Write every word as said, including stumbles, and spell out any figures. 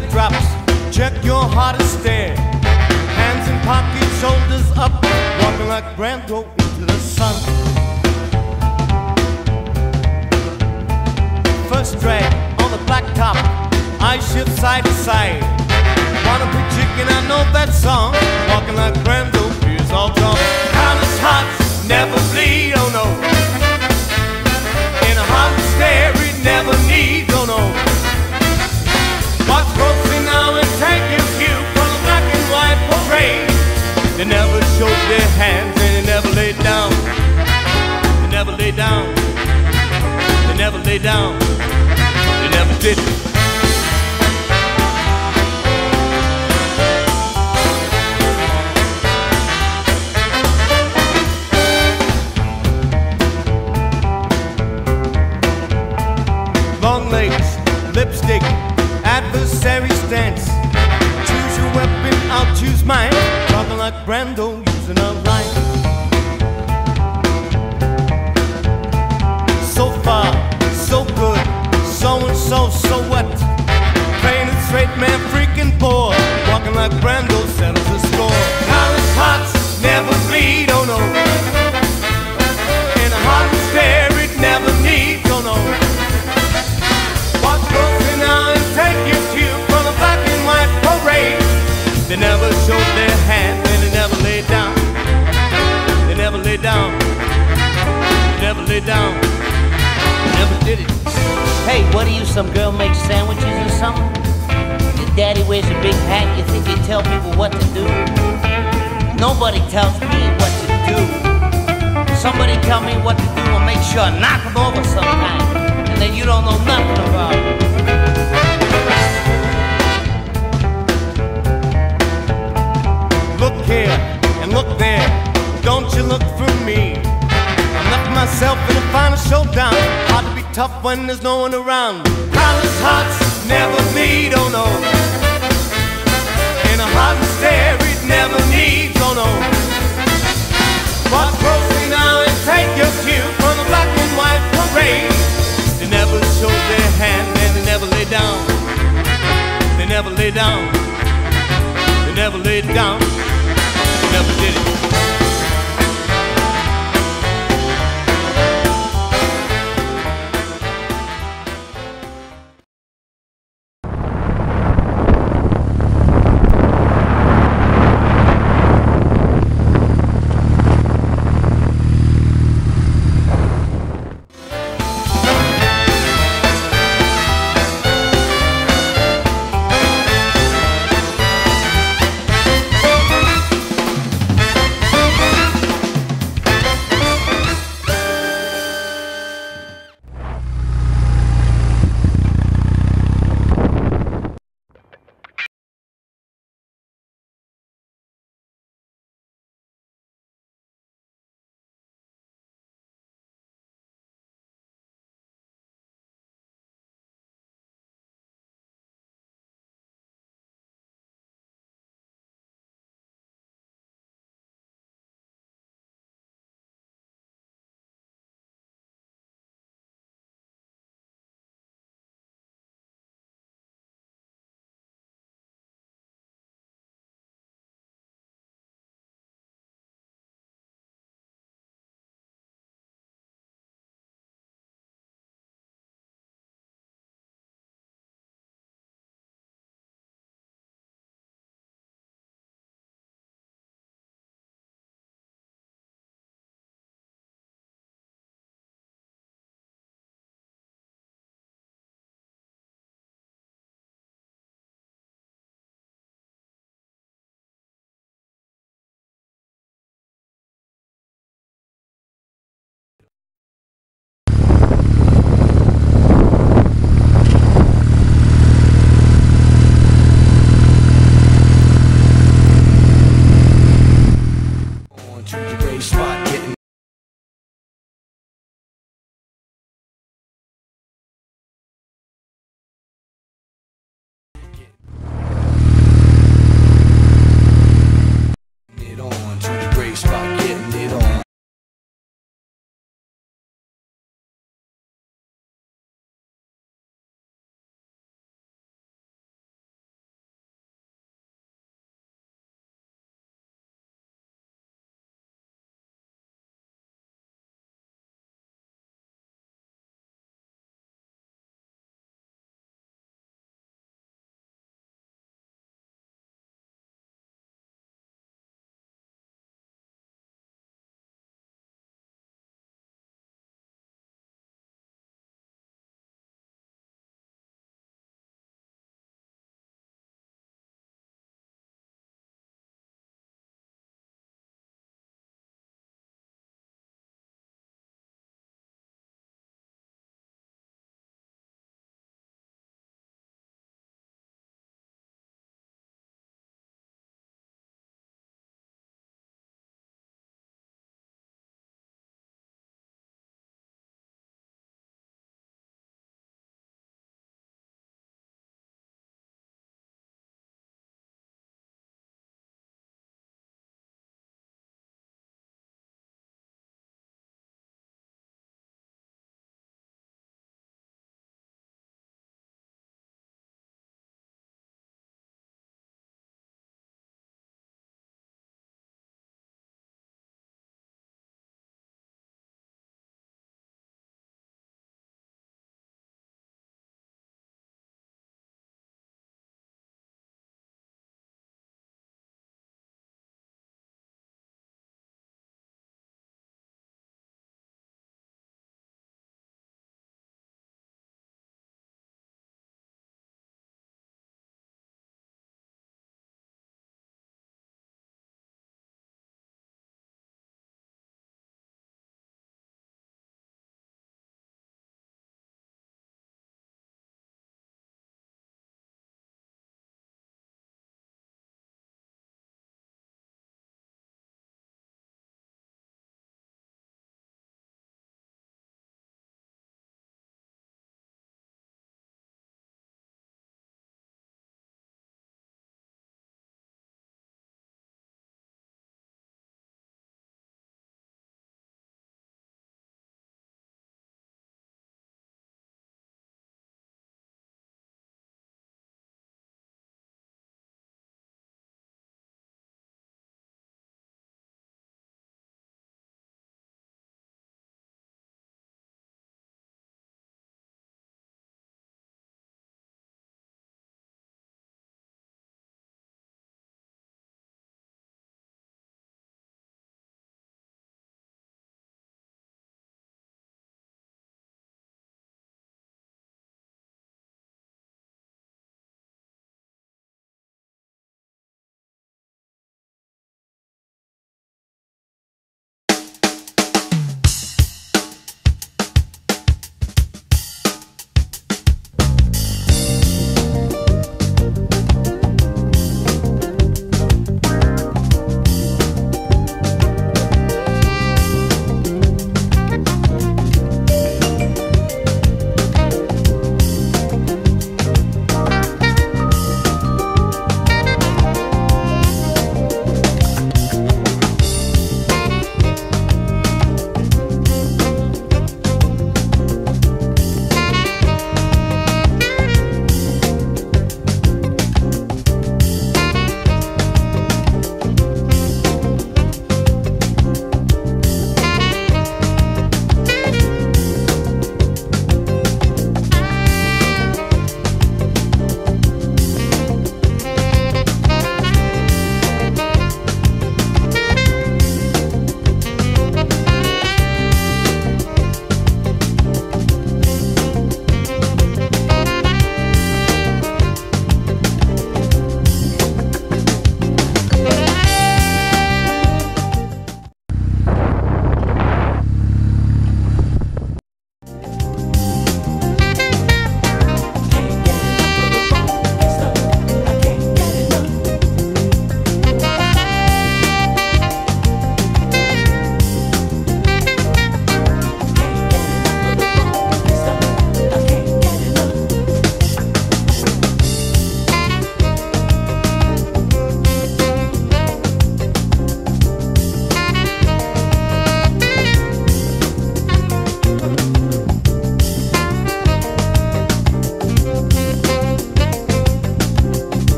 steady drops, check your heart and stare. Hands in pockets, shoulders up, walking like Brando into the sun. First drag on the blacktop, eyes shift side to side. Wanna be chicken, I know that song. Walking like Brando, beers all gone. College hearts never bleed, oh no. In a heart to stare, it never needs, oh no. Watch closely now and take your cue from the black and white parade. They never showed their hands and they never laid down. They never laid down. They never laid down. They never did it. Long legs, lipstick, adversary stance. Choose your weapon, I'll choose mine. Talking like Brando, using a line. So far, so good, so and so, so what? Plain and straight man, freaking poor. Walking like Brando, settles the score. College hearts never bleed, oh no. In a heart to stare, it never needs, oh no. Watch closely now and take your cue from the black and white parade. They never showed their hand and they never laid down. They never laid down. They never laid down. They never did it. Hey, what are you, some girl makes sandwiches or something? Your daddy wears a big hat, you think you tell people what to do? Nobody tells me what to do. Somebody tell me what to do and make sure I knock them over sometime. And then you don't know nothing about it. Look here and look there, don't you look through me. I left myself in a final showdown. Hard to be tough when there's no one around. College hearts never bleed, oh no. In a heart and stare, it never needs, oh no. Watch closely now and take your cue from the black and white parade. They never showed their hand and they never lay down. They never lay down. They never laid down. They never did it.